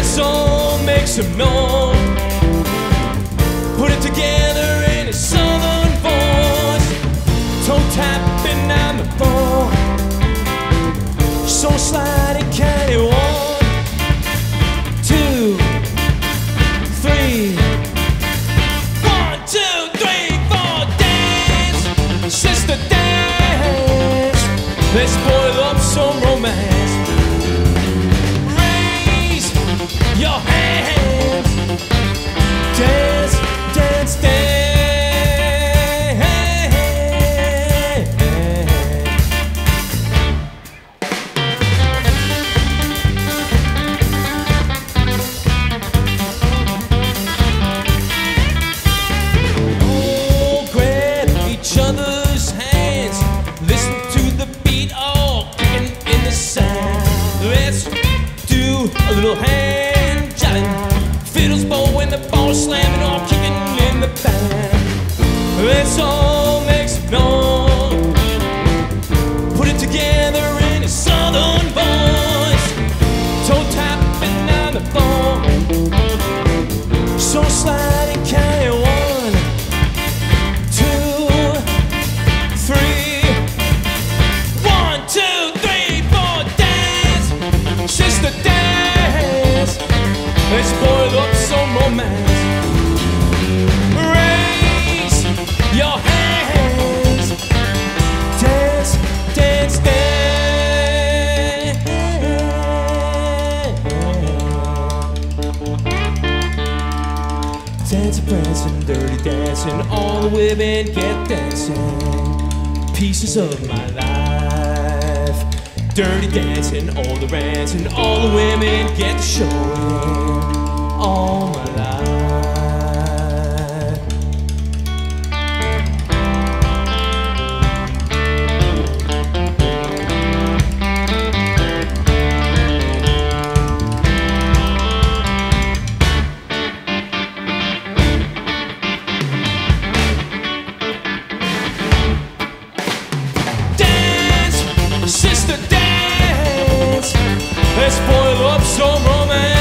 Let's all make some noise. Put it together in a southern voice. Toe tapping on the floor. So slide and carry 1, 2, 3. 1, 2, 3, 4. Dance, sister, dance. Let's boil up some romance. Raise your hands. Dance, dance, dance. Oh, grab each other's hands. Listen to the beat, all kicking in the sand. Let's do a little hand jolly. Fiddles bowing, the ball slamming, all kicking in the band. Let's all make some noise. Put it together in a southern voice. Toe tapping on the floor. So slide and carry 1, 2, 3. 1, 2, 3, 4. Dance, sister, dance. Let's boil up some romance. Raise your hands. Dance, dance, dance. Dancing, prancing, dirty dancing. All the women get dancing. Pieces of my life. Dirty dancing, all the rancing. All the women get the showing. All my life. Dance, sister, dance. Let's boil up some romance.